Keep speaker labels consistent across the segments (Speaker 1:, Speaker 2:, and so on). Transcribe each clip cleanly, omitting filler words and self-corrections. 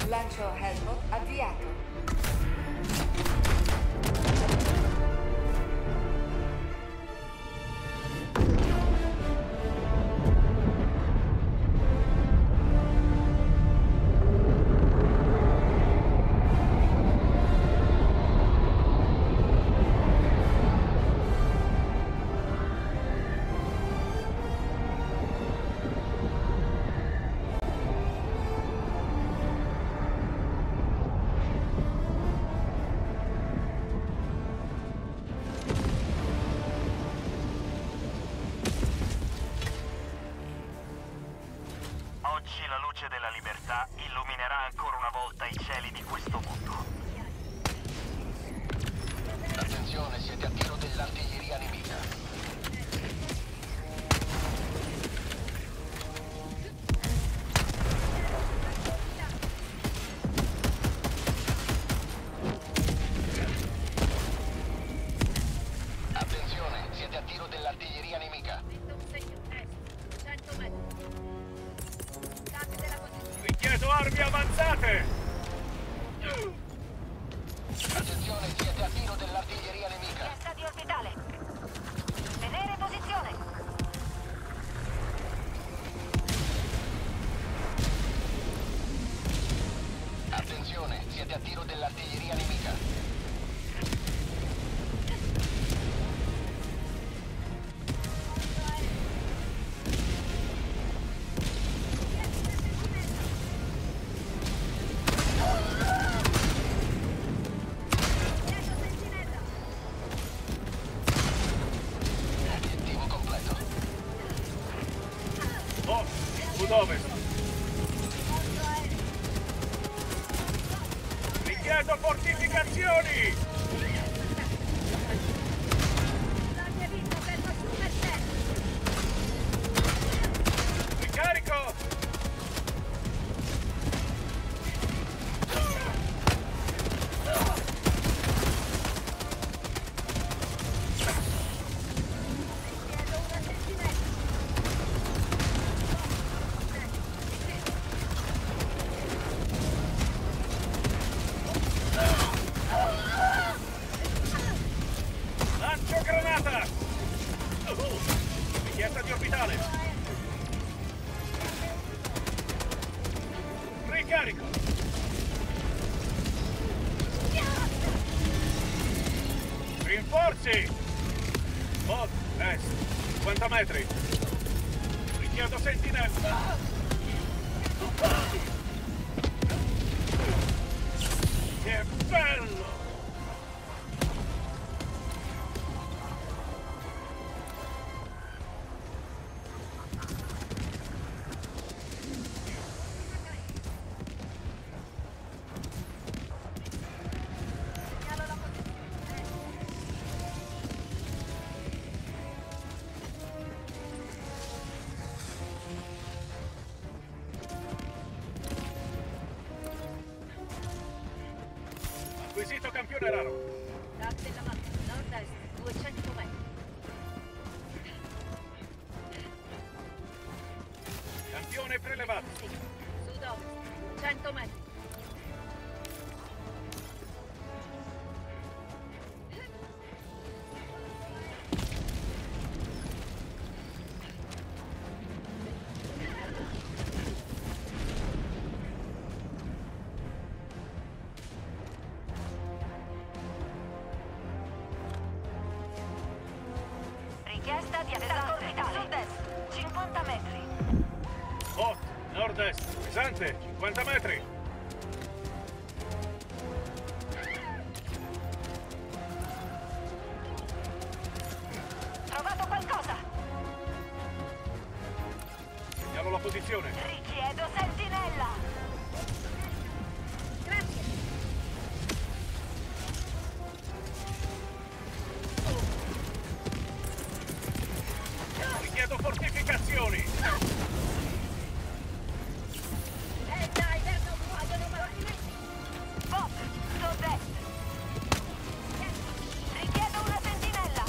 Speaker 1: Lancio Hellbot avviato.
Speaker 2: Oggi la luce della libertà illuminerà ancora una volta i cieli di questo mondo.
Speaker 3: Attenzione, siete a tiro dell'artiglieria nemica. Attenzione, siete a tiro dell'artiglieria nemica.
Speaker 2: Richiedo armi avanzate!
Speaker 3: Attenzione, siete a tiro dell'artiglieria nemica.
Speaker 4: Testa di orbitale. Tenere posizione.
Speaker 3: Attenzione, siete a tiro dell'artiglieria nemica. Obiettivo completo.
Speaker 2: Oh, sud-ovest! Richiedo fortificazioni! Ricarico! Lancio granata! Richiesta di orbitale! Ricarico! Rinforzi! Bot, est, 50 metri! Richiedo sentinella! Che bello! Acquisito campione raro.
Speaker 4: DAC della mappa, nord-est, 200 metri.
Speaker 2: Campione prelevato.
Speaker 4: Sì, sud-ovest, 200 metri. Richiesta di attacco orbitale. Sud-est, 50 metri.
Speaker 2: Bot, nord-est, pesante, 50 metri.
Speaker 4: Trovato qualcosa.
Speaker 2: Segnalo la posizione.
Speaker 4: Richiedo sentinella. Grazie.
Speaker 2: Richiedo fortificazioni.
Speaker 4: Dai, non vogliono mai. Bot, sud-est. Richiedo una sentinella.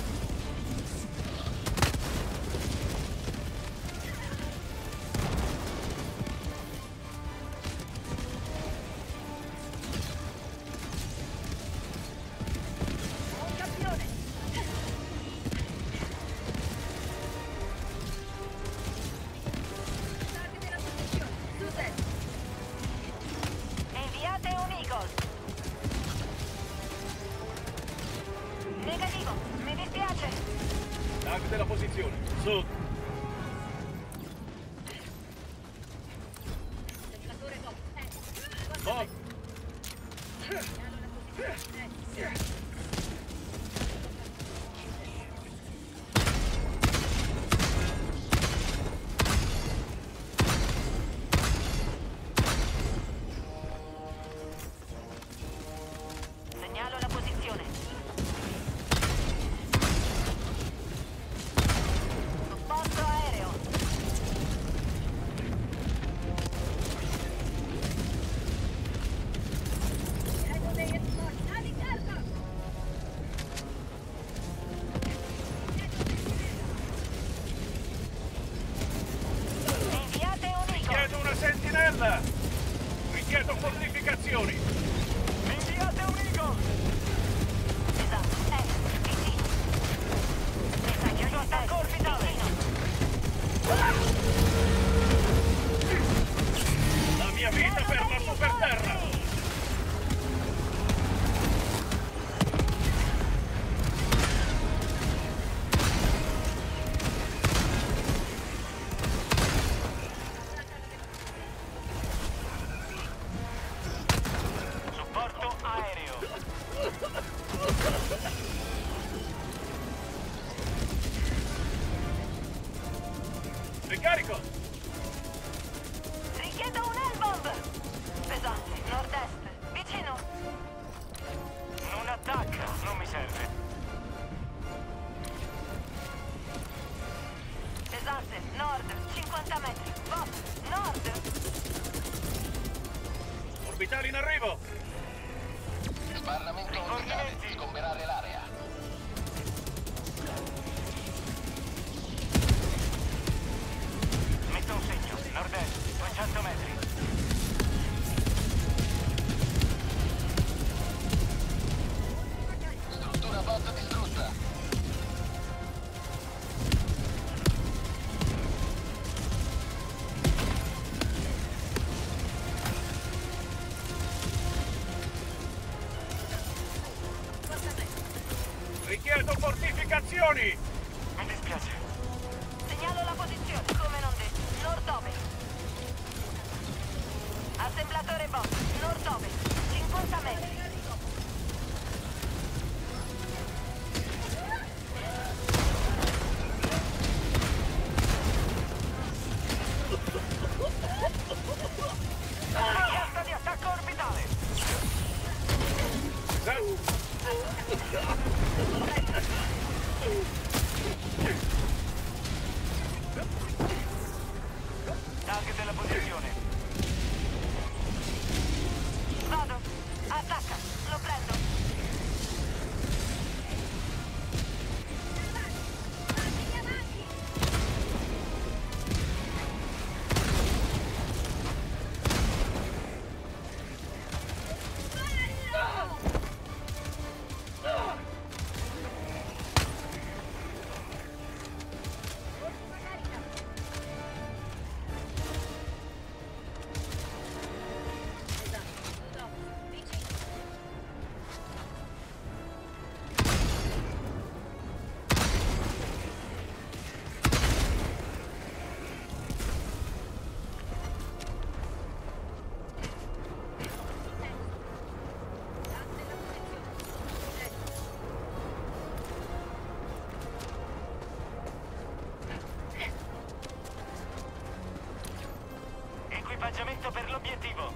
Speaker 5: della posizione. Sud. Bob.
Speaker 4: Segnalo la posizione. Supporto aereo. Inviate un Eagle.
Speaker 5: Chiedo una sentinella. Richiedo fortificazioni.
Speaker 2: Inviate un Eagle!
Speaker 4: Esatto, vicino. Messaggio attacco orbitale.
Speaker 5: La mia vita per la superterra.
Speaker 2: Supporto aereo.
Speaker 5: Ricarico.
Speaker 4: Richiedo un Hellbomb. Pesante, nord-est. Vicino.
Speaker 2: Non attacca, non mi serve.
Speaker 4: Pesante, nord, 50 metri. Bob, nord.
Speaker 5: Orbitali in arrivo.
Speaker 3: Sbarramento orbitale.
Speaker 2: Rifornimenti.
Speaker 3: Sgomberare l'area.
Speaker 2: Metto un segno. Nord-est, 200 metri.
Speaker 3: Struttura bot distrutta.
Speaker 5: Richiedo fortificazioni.
Speaker 2: Mi dispiace.
Speaker 4: Segnalo la posizione, come non detto. Nord-ovest. Assemblatore Bob, nord-ovest. 50 metri.
Speaker 2: Richiesta di attacco orbitale. Target della posizione.
Speaker 4: Vado. Attacca. Lo prendo.
Speaker 2: Equipaggiamento per l'obiettivo.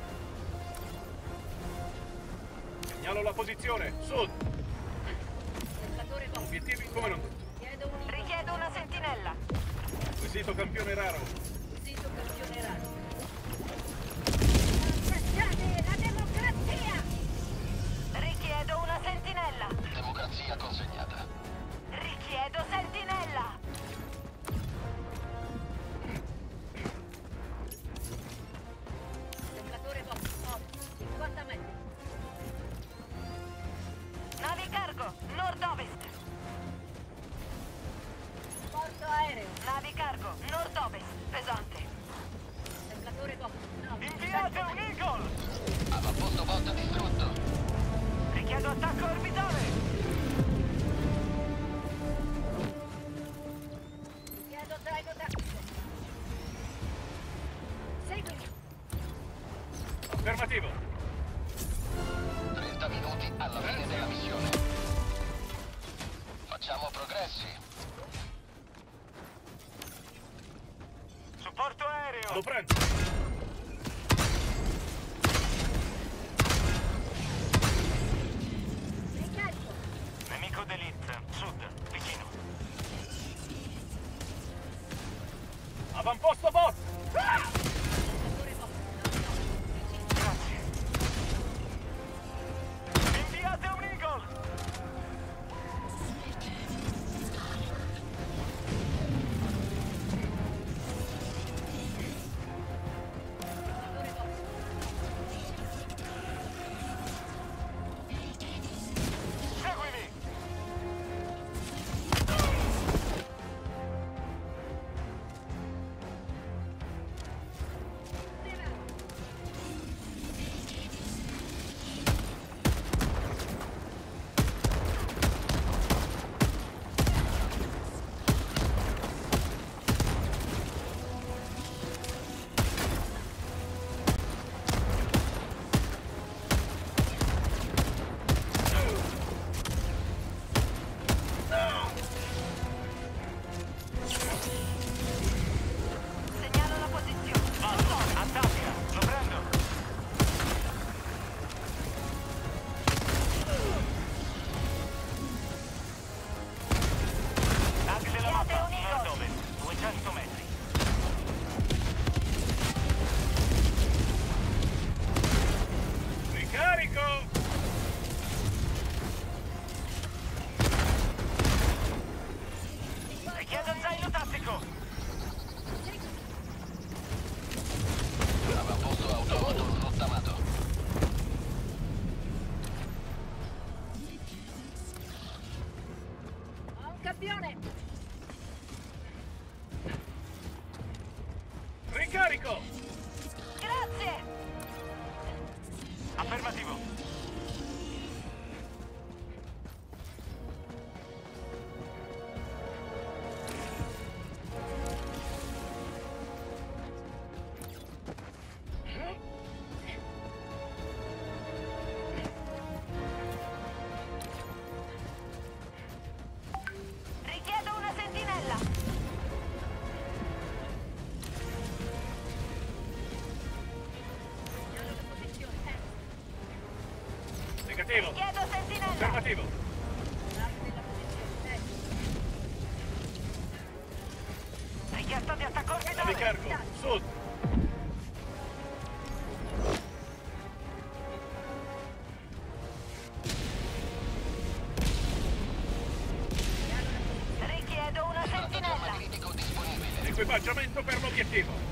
Speaker 5: Segnalo la posizione. Sud. Obiettivi come non detto.
Speaker 4: Richiedo una sentinella.
Speaker 5: Acquisito campione raro.
Speaker 4: Richiedo una sentinella.
Speaker 3: Democrazia consegnata.
Speaker 4: Richiedo sentinella. Navi cargo, nord-ovest. Porto aereo. Navi cargo, nord-ovest.
Speaker 5: Affermativo.
Speaker 3: 30 minuti alla fine della missione. Facciamo progressi.
Speaker 2: Supporto aereo!
Speaker 5: Lo prendo.
Speaker 2: Nemico d'elite, sud, vicino.
Speaker 5: Avamposto bot.
Speaker 2: Grazie. Inviate un Eagle! Seguimi!
Speaker 4: Segnalo la posizione.
Speaker 2: Attacca! Lo prendo! Axe della mappa, nord-ovest, 200 metri.
Speaker 5: Ricarico.
Speaker 2: Richiedo zaino tattico!
Speaker 3: Avamposto automato rottamato.
Speaker 4: Ho un campione.
Speaker 5: Ricarico.
Speaker 4: Grazie.
Speaker 2: Affermativo!
Speaker 4: Richiedo una sentinella.
Speaker 5: Negativo.
Speaker 4: Chiedo sentinella.
Speaker 5: Affermativo.
Speaker 2: Richiesta di attacco orbitale!
Speaker 5: Ricarico. Sud.
Speaker 4: Richiedo una
Speaker 3: Piattaforma
Speaker 4: sentinella.
Speaker 3: di critico disponibile.
Speaker 5: Equipaggiamento per l'obiettivo.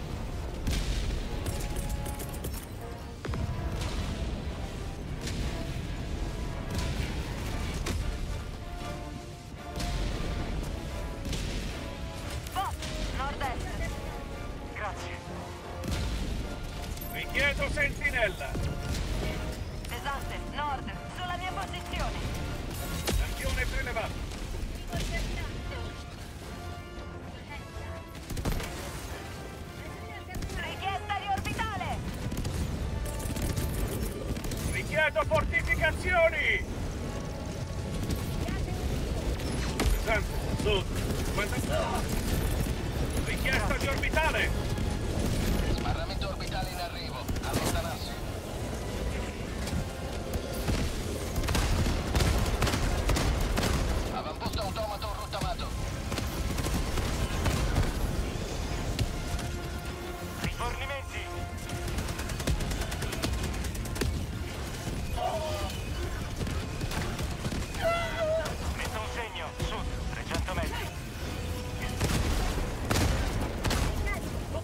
Speaker 4: Bot, nord-est.
Speaker 2: Grazie.
Speaker 5: Richiedo sentinella.
Speaker 4: Pesante, nord, sulla mia posizione.
Speaker 5: Campione prelevato.
Speaker 4: Richiesta riorbitale.
Speaker 5: Richiedo fortificazioni. Pesante. Sud. 50. Richiesta di orbitale.
Speaker 3: Sbarramento orbitale in arrivo. Allontanarsi. Avamposto automato rottamato.
Speaker 2: Rifornimenti! Metto un segno, sud, 300 metri.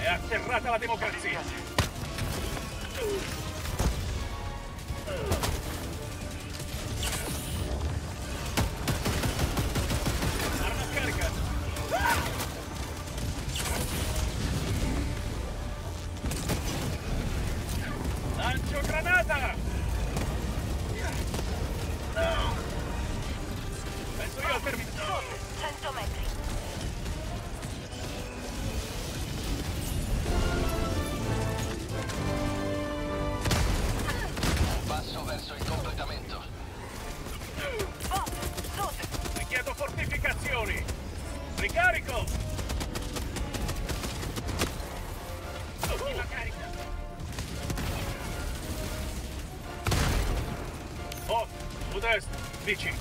Speaker 5: È atterrata la democrazia. Arma scarica. Lancio granata. Penso io al termine.
Speaker 4: 100 metri.
Speaker 3: Passo verso il completamento.
Speaker 4: Bot, sud.
Speaker 5: Richiedo fortificazioni. Ricarico. Ultima carica. Oh, sud-est, vicino.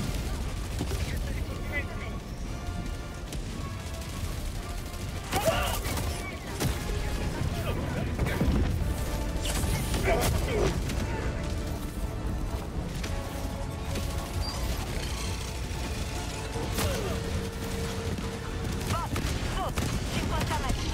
Speaker 4: Bot, sud. 50 metri.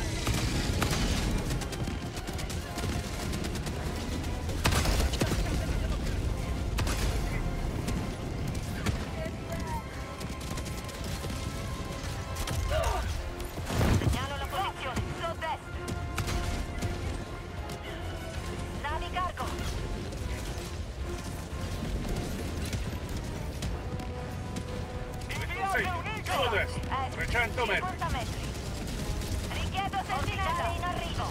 Speaker 4: Segnalo la posizione. Sud-est. Navi cargo.
Speaker 5: Sud-est, 300 metri.
Speaker 4: 50 metri. Richiedo sentinelle in arrivo.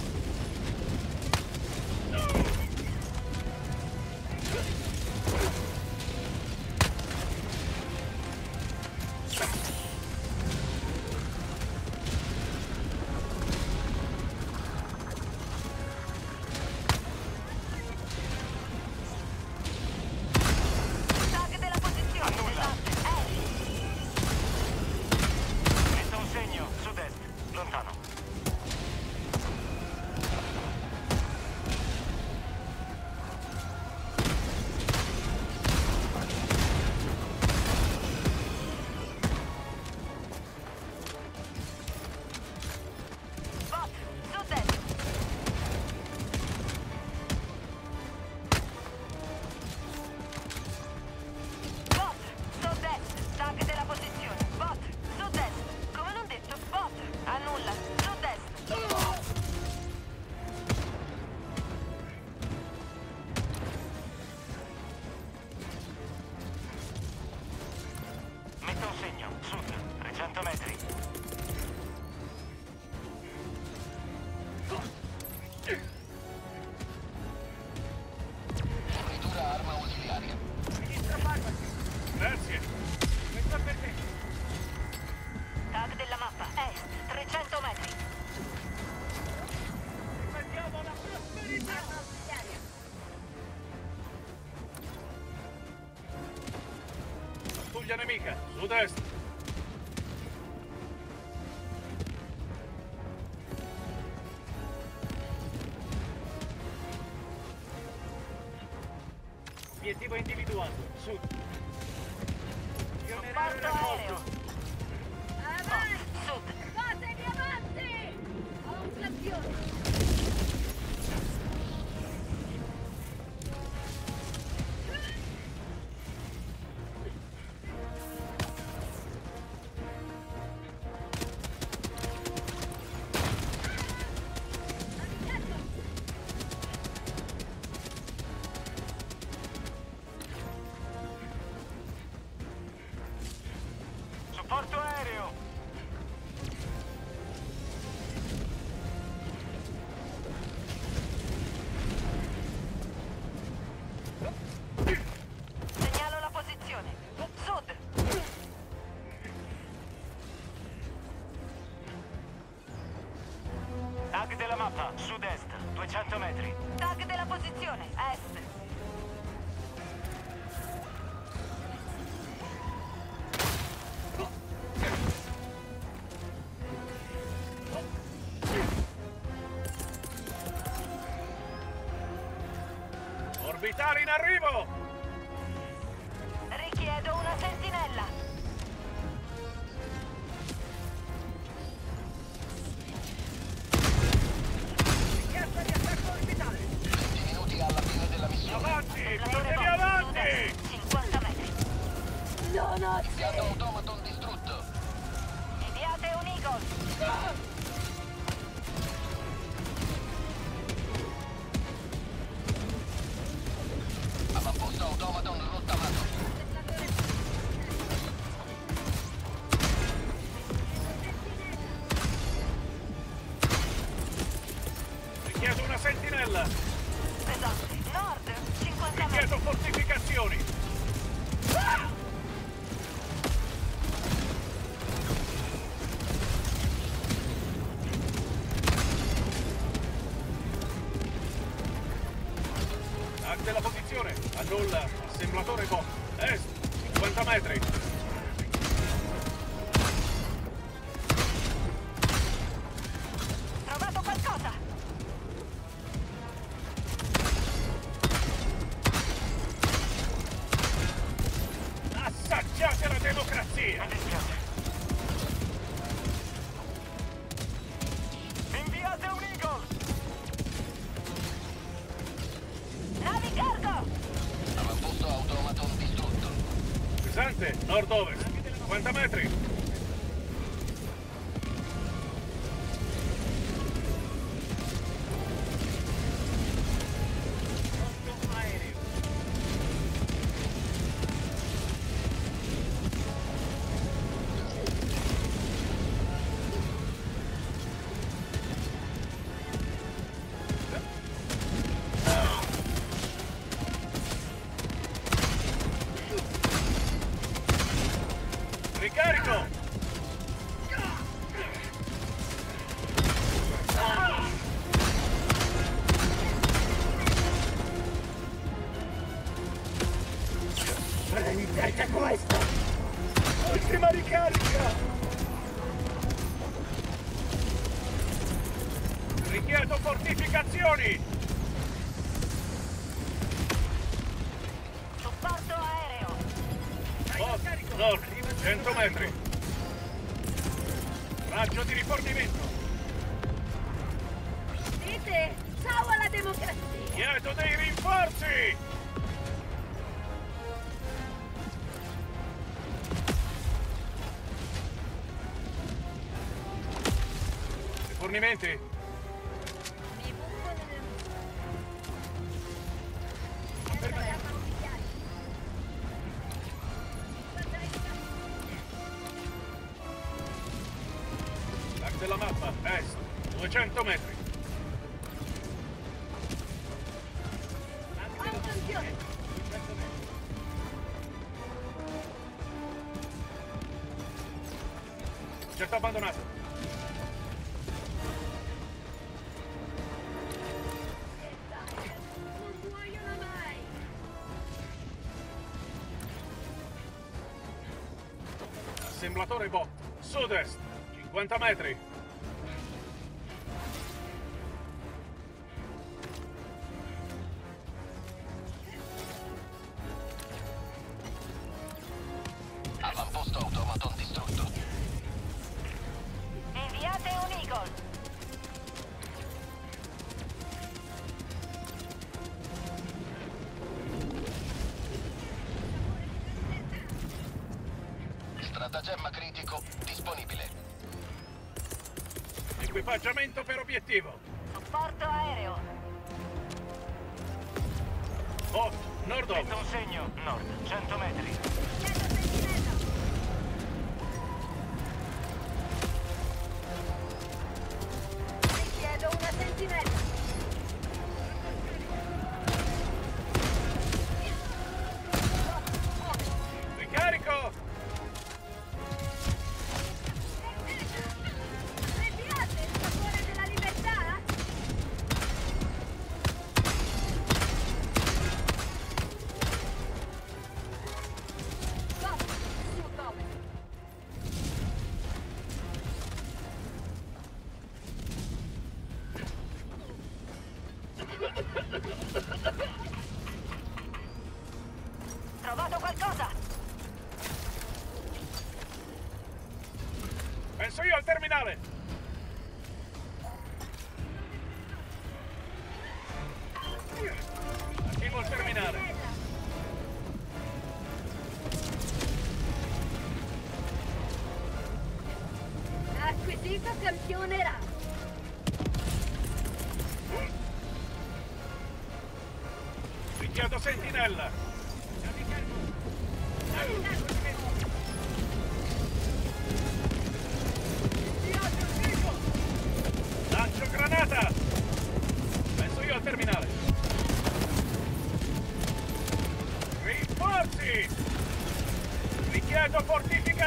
Speaker 4: Tag della posizione.
Speaker 2: Metta un segno, sud-est, lontano.
Speaker 4: Bot, sud-est. Bot, sud-est. Tag della posizione. Bot, sud-est. Come non detto, bot. Annulla. Sud-est.
Speaker 2: Metta un segno, sud, 300 metri.
Speaker 3: Fornitura arma ausiliaria.
Speaker 5: Grazie. Questo per te.
Speaker 4: Tag della mappa. Est, 300 metri.
Speaker 5: Andiamo alla prosperità. Pattuglia nemica, sud-est. Obiettivo individuato, sud.
Speaker 4: Supporto aereo. Bot, sud.
Speaker 6: Fatevi avanti! Ho un campione!
Speaker 2: Supporto aereo.
Speaker 4: Segnalo la posizione. Sud.
Speaker 2: Tag della mappa, sud-est, 200 metri.
Speaker 4: Tag della posizione. Est.
Speaker 5: Orbitale in arrivo!
Speaker 4: Richiedo una sentinella.
Speaker 5: Richiedo una sentinella.
Speaker 4: Esatto. Nord, 50 metri.
Speaker 5: Richiedo fortificazioni. Tag della posizione. Annulla. Assemblatore bot. Est. 50 metri.
Speaker 4: Trovato qualcosa.
Speaker 5: Assaggiate la democrazia.
Speaker 2: Mi dispiace. Inviate un Eagle!
Speaker 4: Navi cargo.
Speaker 3: Avamposto automaton distrutto.
Speaker 5: Pesante. Nord-ovest. 50 metri. Ricarico! Prendete questo! Ultima ricarica! Richiedo fortificazioni!
Speaker 4: Supporto aereo.
Speaker 5: Bot, nord, 100 metri. Raggio di rifornimento.
Speaker 6: Dite ciao alla democrazia.
Speaker 5: Chiedo dei rinforzi! Rifornimenti?
Speaker 6: Mi butto nelle Prepariamo ufficiali.
Speaker 5: Tag della mappa, est, 200 metri.
Speaker 6: Attenzione.
Speaker 5: Getto abbandonato.
Speaker 6: Non muoiono mai.
Speaker 5: Assemblatore bot, sud-est, 50 metri.
Speaker 3: Avamposto automaton distrutto.
Speaker 4: Inviate un Eagle.
Speaker 3: Stratagemma critico disponibile.
Speaker 5: Equipaggiamento per obiettivo.
Speaker 4: Supporto aereo.
Speaker 5: Bot, nord-ovest.
Speaker 2: Metto un segno. Nord, 100 metri.
Speaker 6: Chiedo sentinella. Richiedo una sentinella.
Speaker 5: Ricarico!
Speaker 6: Le piace il sapore della libertà? Stop, sud-ovest.
Speaker 4: Trovato qualcosa.
Speaker 5: Penso io al terminale. Attivo il terminale.
Speaker 6: Acquisito campione Ra.
Speaker 5: Richiedo sentinella. Lancio granata.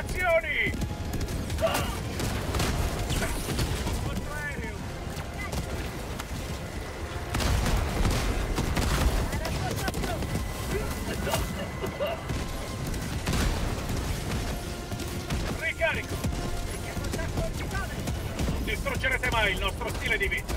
Speaker 5: Rivelazioni! Ricarico! Non distruggerete mai il nostro stile di vita!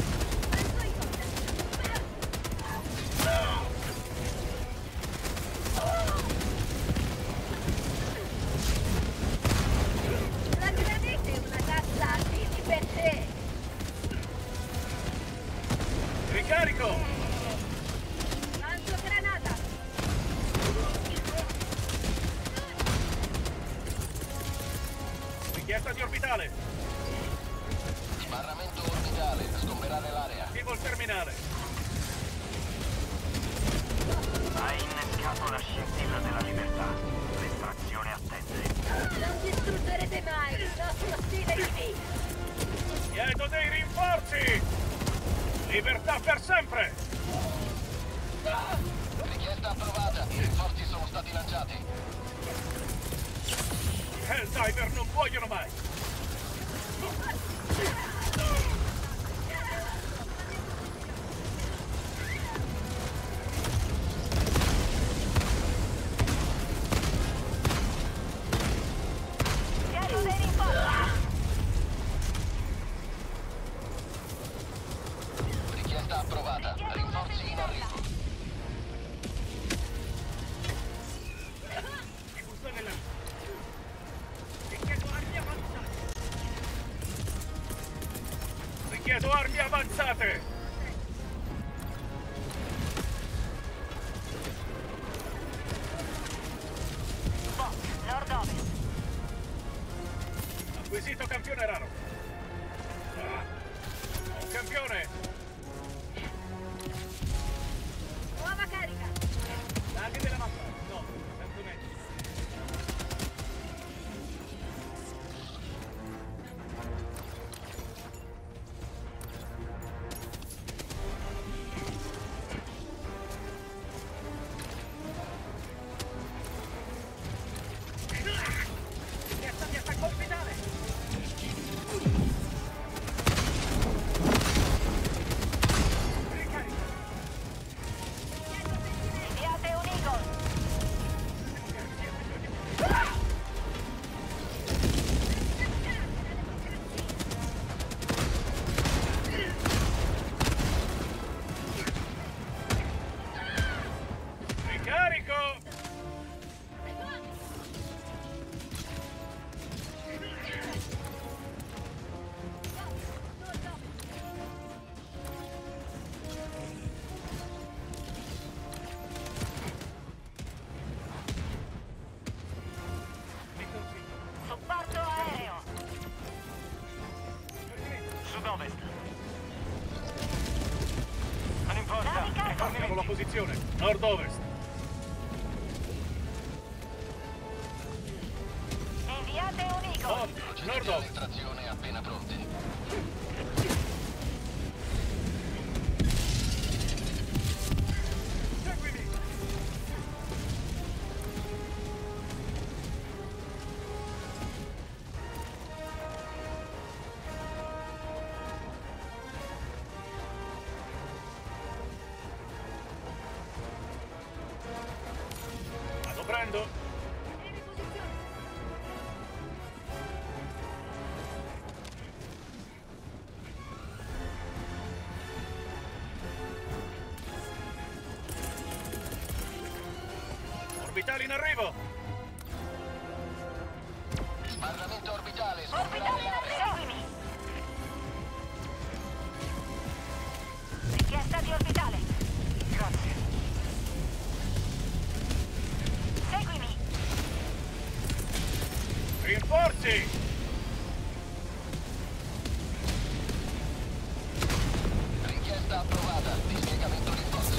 Speaker 6: La granita è una cazza di per te!
Speaker 5: Ricarico!
Speaker 6: Lancio granata!
Speaker 5: Richiesta di orbitale!
Speaker 3: Sbarramento orbitale, sgomberare l'area.
Speaker 5: Attivo il terminale!
Speaker 2: Hai innescato la scintilla della libertà. L'estrazione attende.
Speaker 6: Non distruggerete mai il nostro stile di vita!
Speaker 5: Chiedo dei rinforzi! Libertà per sempre!
Speaker 3: Richiesta approvata. Rinforzi sono stati lanciati.
Speaker 5: Helldiver non muoiono mai!
Speaker 4: Chiedo dei rinforzi.
Speaker 3: Richiesta approvata. Rinforzi in arrivo.
Speaker 5: Richiedo armi avanzate!
Speaker 4: Bot, nord-ovest.
Speaker 5: Acquisito campione raro! Un campione!
Speaker 6: Nuova carica!
Speaker 5: Laghi della mappa! No, 100 metri. Richiesta di attacco orbitale! Ricarico!
Speaker 4: Inviate un Eagle.
Speaker 5: Ricarico!
Speaker 4: Supporto aereo.
Speaker 2: Sud-ovest. Non importa.
Speaker 4: Navi carico.
Speaker 5: Ricordiamo la posizione. Nord-ovest.
Speaker 4: Inviate un Eagle.
Speaker 5: Nord, nord-ovest.
Speaker 3: Estrazione appena pronte.
Speaker 5: Seguimi! Adoprando!
Speaker 6: Premi posizione!
Speaker 5: Orbitali in arrivo!
Speaker 3: Sbarramento orbitale, sgomberare
Speaker 4: Orbitale in
Speaker 3: l'area.
Speaker 4: seguimi. Richiesta di orbitale.
Speaker 2: Grazie.
Speaker 4: Seguimi.
Speaker 5: Rinforzi!
Speaker 3: Richiesta approvata. Dispiegamento rinforzi.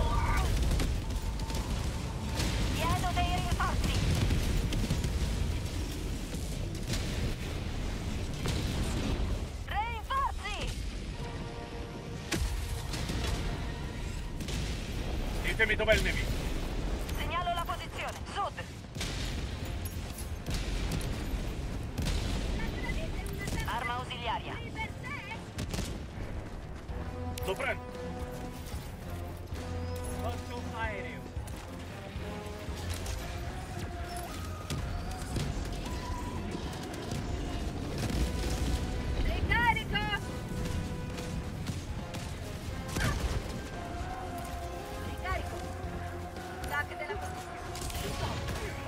Speaker 4: Chiedo dei rinforzi. Rinforzi.
Speaker 5: Ditemi dov'è il nemico.
Speaker 4: Segnalo la posizione. Sud. nell'area.
Speaker 5: Lo prendo.
Speaker 7: Conto aereo.
Speaker 6: Ricarico! Ricarico! Tac della posizione.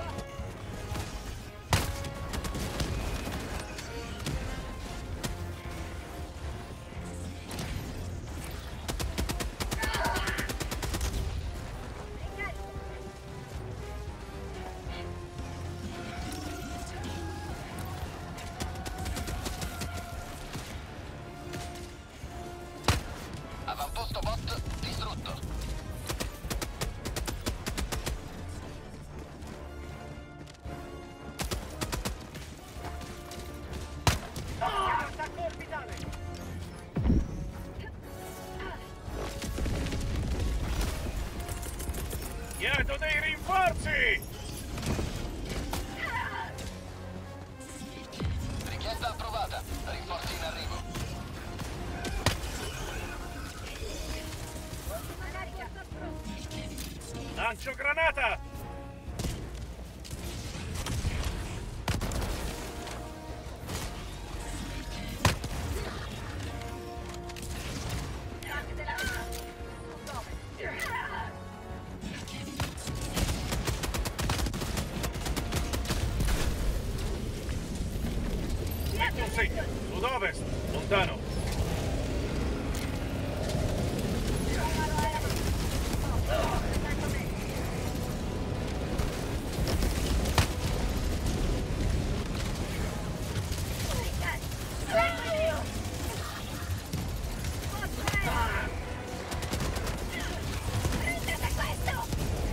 Speaker 3: Avamposto bot distrutto.
Speaker 7: Attacco orbitale.
Speaker 5: Chiedo dei rinforzi!
Speaker 3: Richiesta approvata. Rinforzi in arrivo.
Speaker 6: Carica!
Speaker 5: Lancio granata!
Speaker 6: Tac della posizione. Dove?
Speaker 5: Metto un segno. Sud-ovest. Lontano.
Speaker 6: Prendete questo!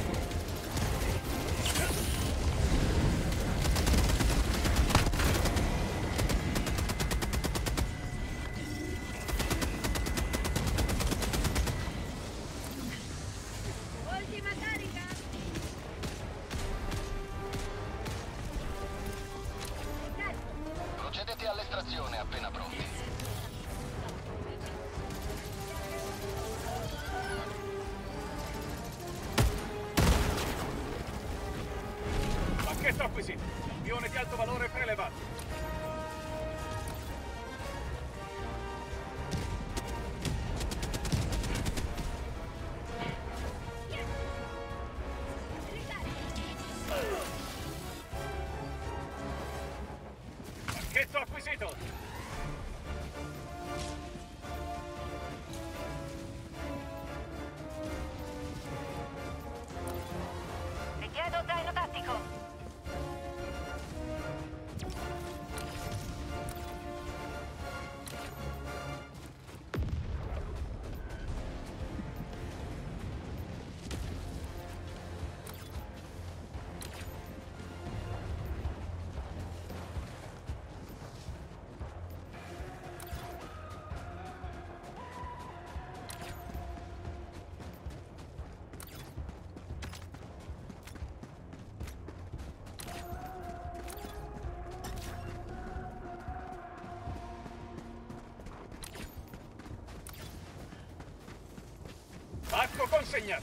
Speaker 6: Ultima carica! Ricarico!
Speaker 3: Procedete all'estrazione appena pronti.
Speaker 5: Pacchetto acquisito. Campione di alto valore prelevato. Pacchetto acquisito.
Speaker 4: Richiedo zaino tattico.
Speaker 5: Pacco consegnato.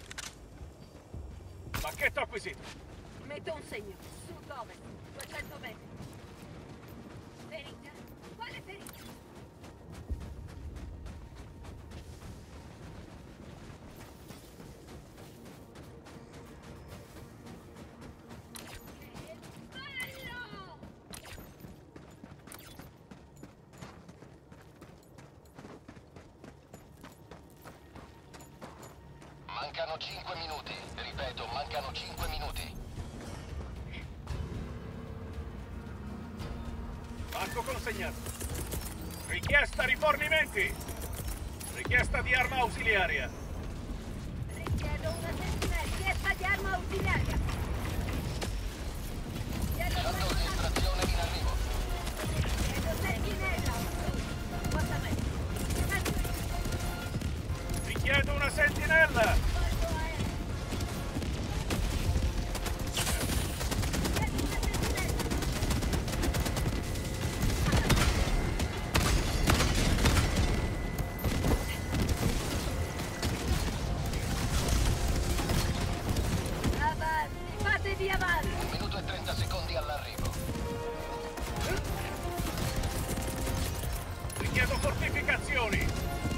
Speaker 5: Pacchetto acquisito.
Speaker 6: Metto un segno. Sud-ovest. 200 metri. Ferita? Quale ferita? Che bello!
Speaker 3: Mancano 5 minuti. Ripeto, mancano 5 minuti.
Speaker 5: Pacco consegnato. Richiesta rifornimenti. Richiesta di arma ausiliaria.
Speaker 6: Richiedo una sentinella. Richiesta di arma ausiliaria. Chiedo
Speaker 3: Shuttle di estrazione in arrivo.
Speaker 6: sentinella. 50 metri.
Speaker 5: Richiedo una sentinella. Richiedo fortificazioni!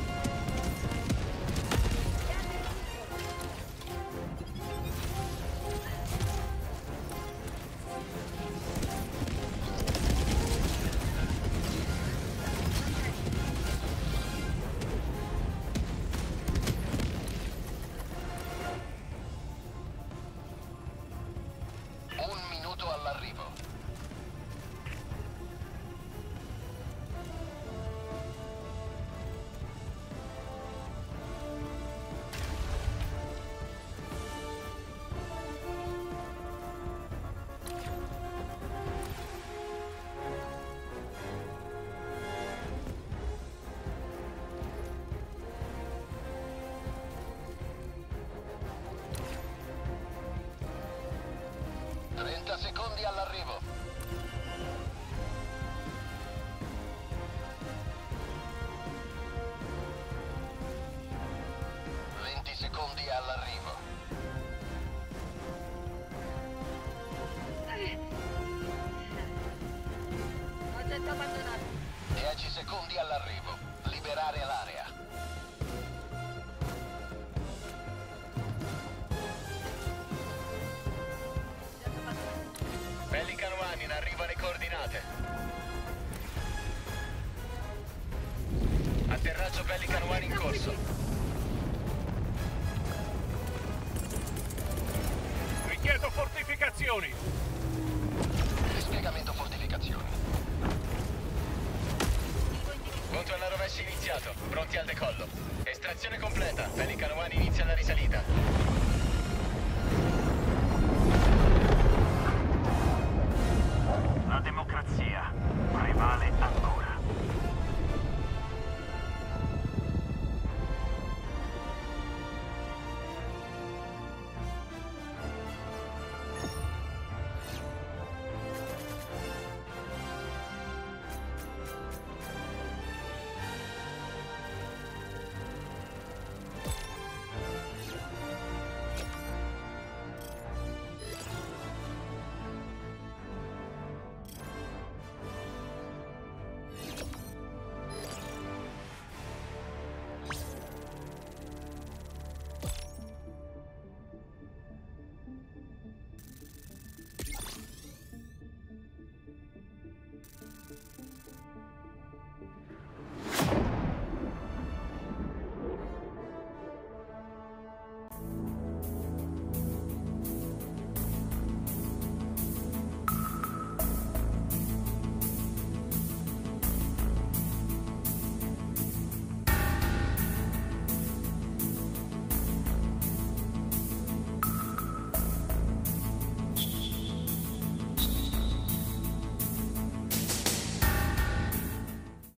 Speaker 3: Un minuto all'arrivo. Secondi all'arrivo. Secondi all'arrivo.
Speaker 6: Oggetto abbandonato.
Speaker 3: 10 secondi all'arrivo. Liberare l'area.
Speaker 2: Pelican One in arrivo alle coordinate. Atterraggio Pelican One in corso.
Speaker 5: Richiedo fortificazioni!
Speaker 3: Dispiegamento fortificazioni.
Speaker 2: Conto alla rovescia iniziato. Pronti al decollo. Estrazione completa. Pelican One inizia la risalita. La democrazia